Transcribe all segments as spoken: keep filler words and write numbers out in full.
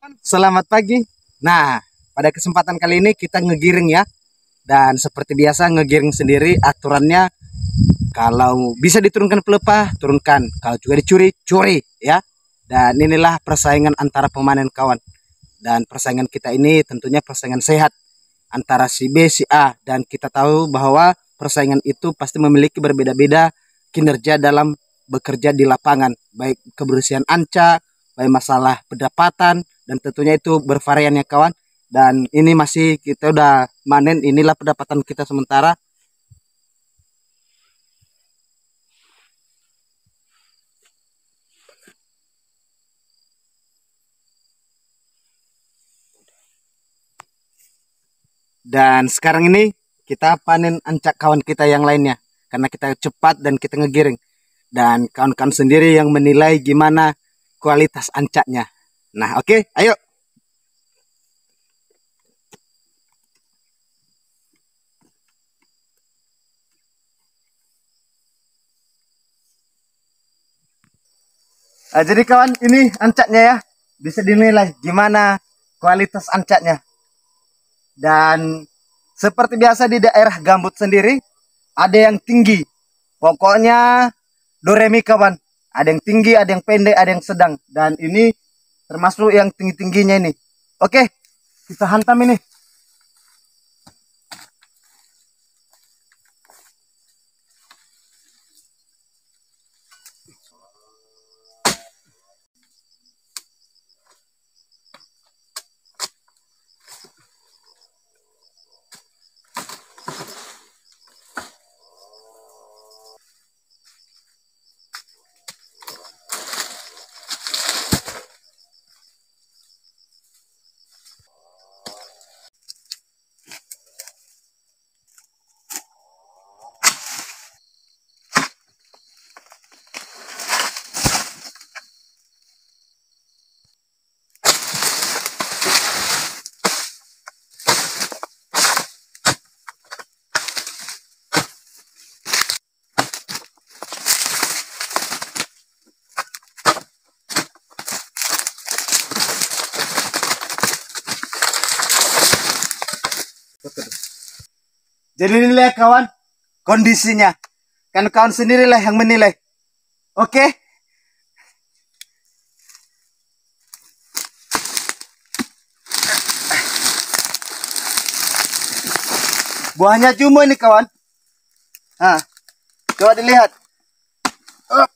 Selamat pagi. Nah, pada kesempatan kali ini kita ngegiring ya. Dan seperti biasa ngegiring sendiri aturannya, kalau bisa diturunkan pelepah, turunkan. Kalau juga dicuri, curi ya. Dan inilah persaingan antara pemanen kawan. Dan persaingan kita ini tentunya persaingan sehat antara si B, si A. Dan kita tahu bahwa persaingan itu pasti memiliki berbeda-beda kinerja dalam bekerja di lapangan. Baik kebersihan anca, baik masalah pendapatan, dan tentunya itu bervarian ya kawan. Dan ini masih kita udah manen, inilah pendapatan kita sementara. Dan sekarang ini kita panen ancak kawan kita yang lainnya. Karena kita cepat dan kita ngegiring. Dan kawan-kawan sendiri yang menilai gimana kualitas ancaknya. Nah oke, okay, ayo. Nah, jadi kawan, ini ancaknya ya. Bisa dinilai gimana kualitas ancaknya. Dan seperti biasa di daerah gambut sendiri, ada yang tinggi. Pokoknya doremi kawan. Ada yang tinggi, ada yang pendek, ada yang sedang. Dan ini termasuk yang tinggi-tingginya ini. Oke, kita hantam ini. Jadi nilai kawan kondisinya. Kan kawan sendirilah yang menilai. Oke. Buahnya cuma ini kawan. Nah, coba dilihat. Up.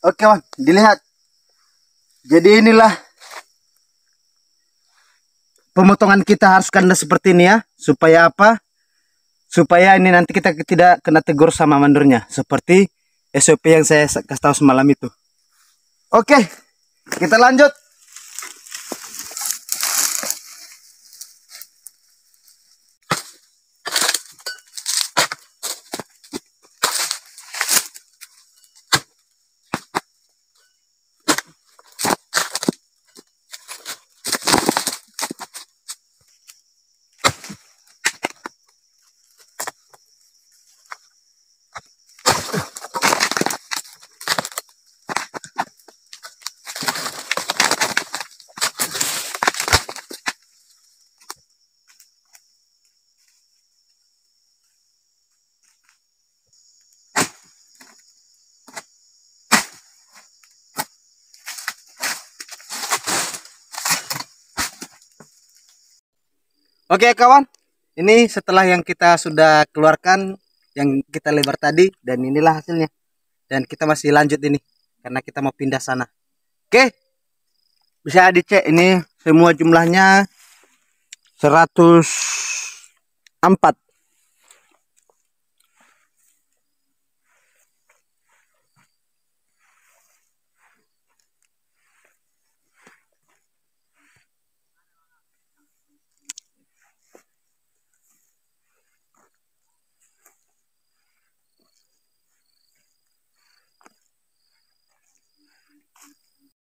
Oke kawan, dilihat. Jadi inilah pemotongan kita harus kena seperti ini ya. Supaya apa? Supaya ini nanti kita tidak kena tegur sama mandornya. Seperti S O P yang saya kasih tahu semalam itu. Oke, kita lanjut. Oke kawan, ini setelah yang kita sudah keluarkan, yang kita lebar tadi, dan inilah hasilnya. Dan kita masih lanjut ini, karena kita mau pindah sana. Oke, bisa dicek ini semua jumlahnya seratus empat.